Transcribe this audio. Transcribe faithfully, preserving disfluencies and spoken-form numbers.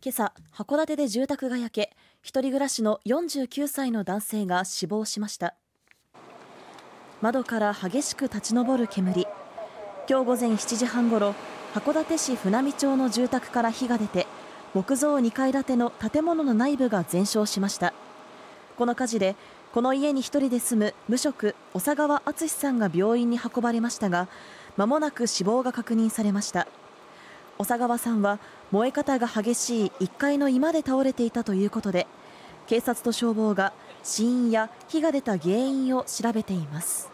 今朝、函館で住宅が焼け、一人暮らしのよんじゅうきゅうさいの男性が死亡しました。窓から激しく立ち上る煙。今日午前しちじはんごろ、函館市船見町の住宅から火が出て、木造にかい建ての建物の内部が全焼しました。この火事で、この家に一人で住む無職、小佐川敦さんが病院に運ばれましたが、間もなく死亡が確認されました。小佐川さんは燃え方が激しいいっかいの居間で倒れていたということで、警察と消防が死因や火が出た原因を調べています。